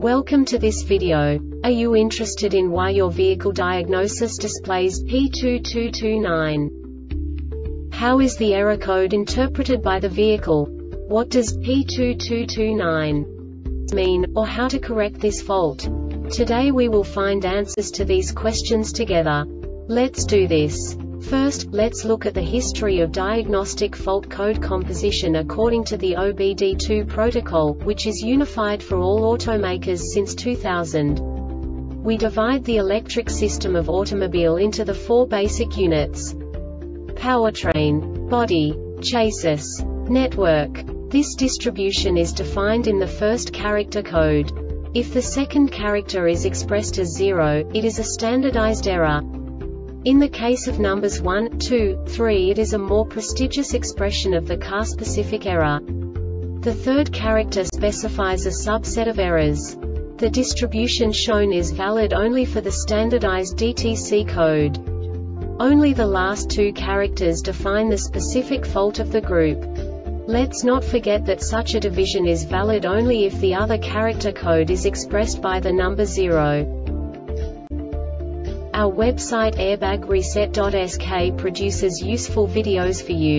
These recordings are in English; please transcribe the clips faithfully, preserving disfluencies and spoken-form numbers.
Welcome to this video. Are you interested in why your vehicle diagnosis displays P two two two nine? How is the error code interpreted by the vehicle? What does P two two two nine mean, or how to correct this fault? Today we will find answers to these questions together. Let's do this. First, let's look at the history of diagnostic fault code composition according to the O B D two protocol, which is unified for all automakers since two thousand. We divide the electric system of automobile into the four basic units: powertrain, body, chassis, network. This distribution is defined in the first character code. If the second character is expressed as zero, it is a standardized error. In the case of numbers one, two, three, it is a more prestigious expression of the car-specific error. The third character specifies a subset of errors. The distribution shown is valid only for the standardized D T C code. Only the last two characters define the specific fault of the group. Let's not forget that such a division is valid only if the other character code is expressed by the number zero. Our website airbag reset dot S K produces useful videos for you.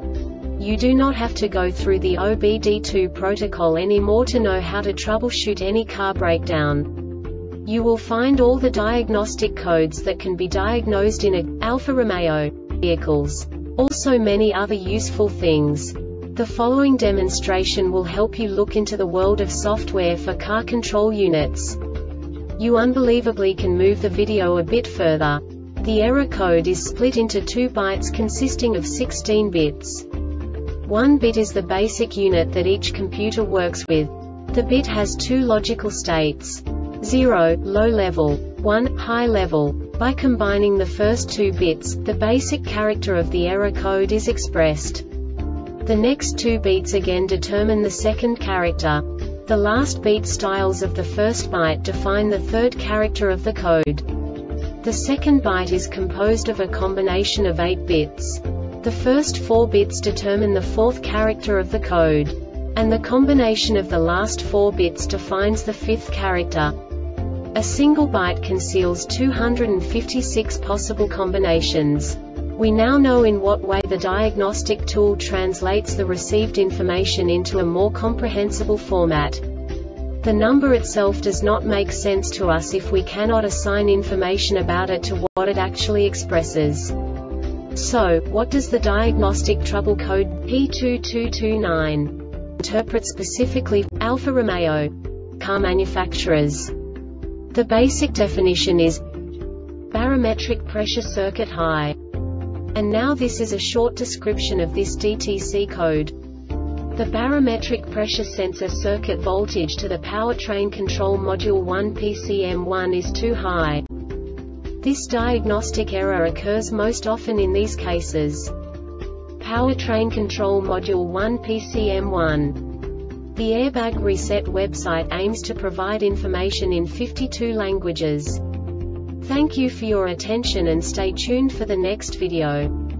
You do not have to go through the O B D two protocol anymore to know how to troubleshoot any car breakdown. You will find all the diagnostic codes that can be diagnosed in a Alfa Romeo vehicles. Also many other useful things. The following demonstration will help you look into the world of software for car control units. You unbelievably can move the video a bit further. The error code is split into two bytes consisting of sixteen bits. One bit is the basic unit that each computer works with. The bit has two logical states: zero, low level, one, high level. By combining the first two bits, the basic character of the error code is expressed. The next two beats again determine the second character. The last beat styles of the first byte define the third character of the code. The second byte is composed of a combination of eight bits. The first four bits determine the fourth character of the code. And the combination of the last four bits defines the fifth character. A single byte conceals two hundred fifty-six possible combinations. We now know in what way the diagnostic tool translates the received information into a more comprehensible format. The number itself does not make sense to us if we cannot assign information about it to what it actually expresses. So, what does the diagnostic trouble code P two two two nine interpret specifically for Alfa Romeo car manufacturers? The basic definition is barometric pressure circuit high. And now this is a short description of this D T C code. The barometric pressure sensor circuit voltage to the powertrain control module one P C M one is too high. This diagnostic error occurs most often in these cases: powertrain control module one P C M one. The Airbag Reset website aims to provide information in fifty-two languages. Thank you for your attention and stay tuned for the next video.